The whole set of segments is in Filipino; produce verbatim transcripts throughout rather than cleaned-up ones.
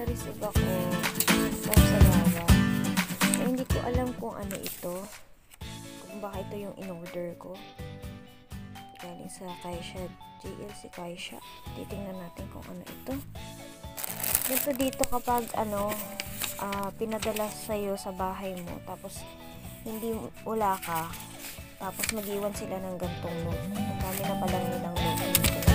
na-receive ako from Sawawa. Eh, hindi ko alam kung ano ito. Kung baka ito yung in-order ko. Galing sa Kaisha. J L C Kaisha. Titingnan natin kung ano ito. Dito dito kapag ano, uh, pinadala sa'yo sa bahay mo, tapos hindi wala ka, tapos mag-iwan sila ng gantong note. Ang dami na palang nilang note.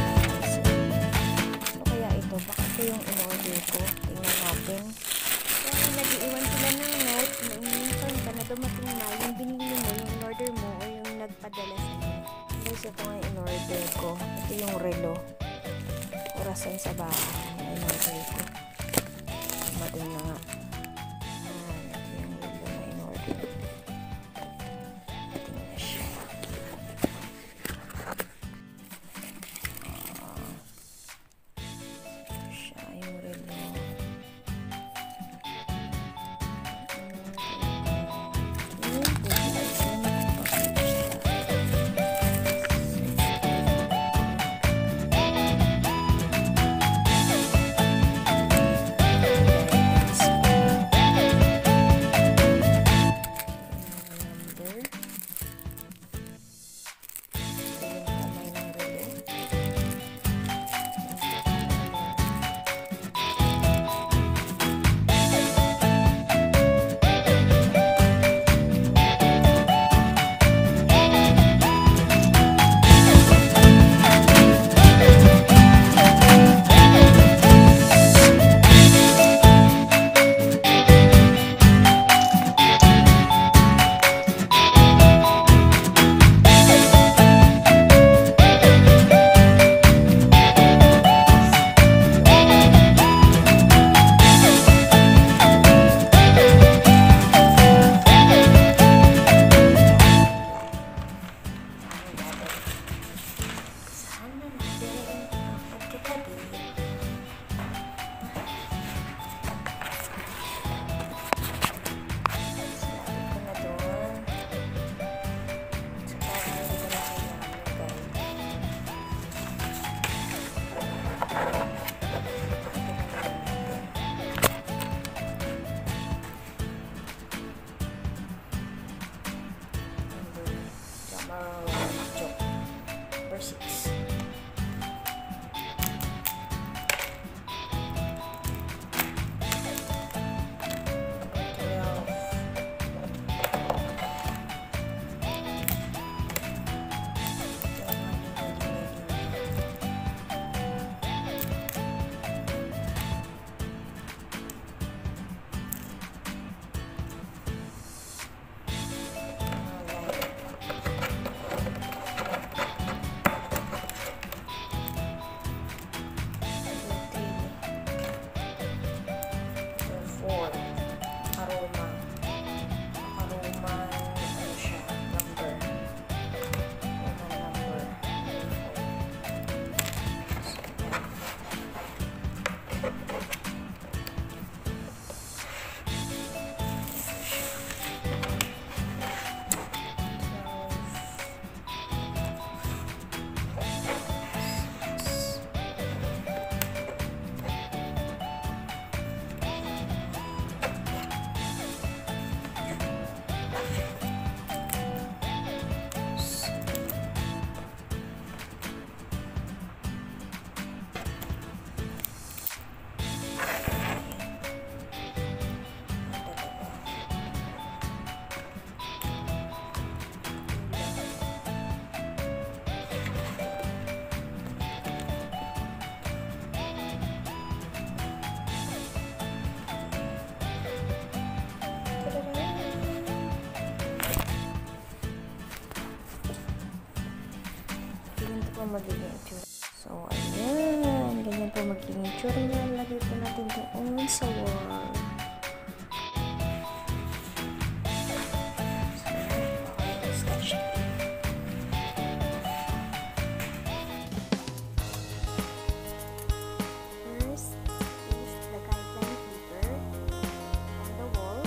Ano kaya ito? Baka ito yung in-order ko. Tingnan natin. Kaya nag-iwan sila ng note. Minsan ka na dumating na yung binili mo, yung in-order mo, o yung nagpadala sa'yo. Guys, ito nga yung in-order ko. Ito yung relo. Orasan sa bahay. In-order ko. Mating na nga. Ayan, ito yung relo na in-order. Ito na siya. Uh, siya yung relo. Number six. Magiging itsura. So, ayan. Ganyan po magiging itsura niya. Lagay po natin doon sa wall. So, okay, sketch. First is the guideline paper on the wall.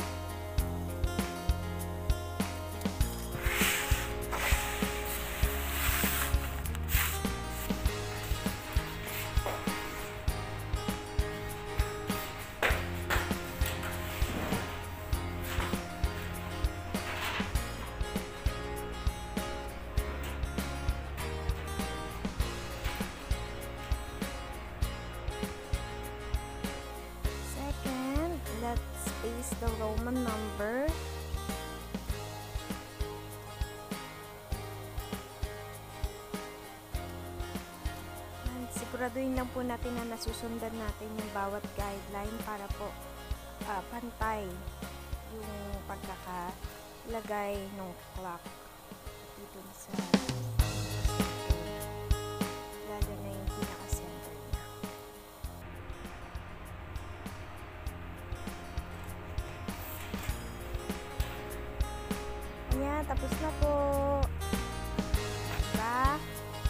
second, let's paste the Roman number. And siguraduhin lang po natin na nasusundan natin yung bawat guideline para po uh, pantay yung pagkakalagay ng clock dito sa lalo na yung pinaka-center niya. Ayan, tapos na po. Diba?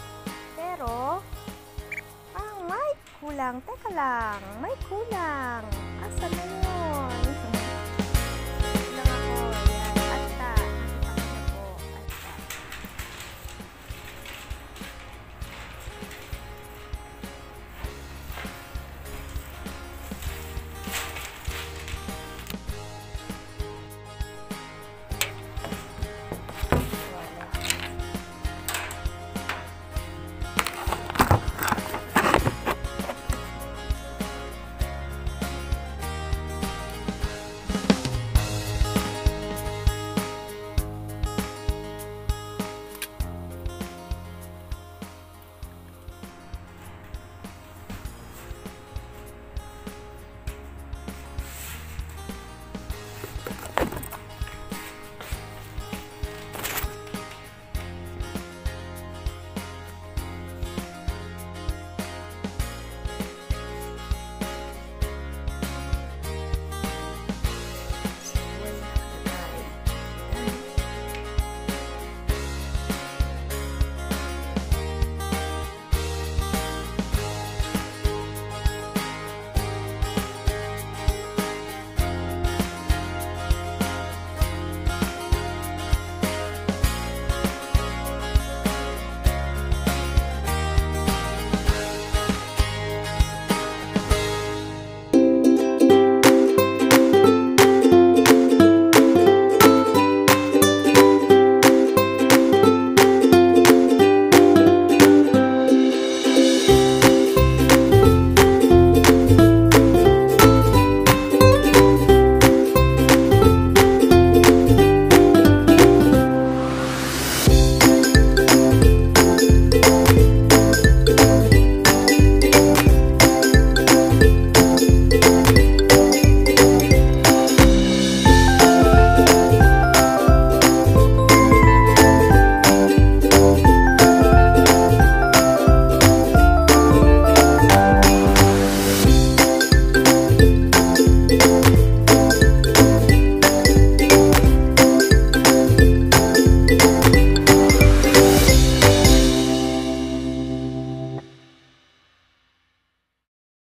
Pero, parang may kulang. Teka lang, may kulang.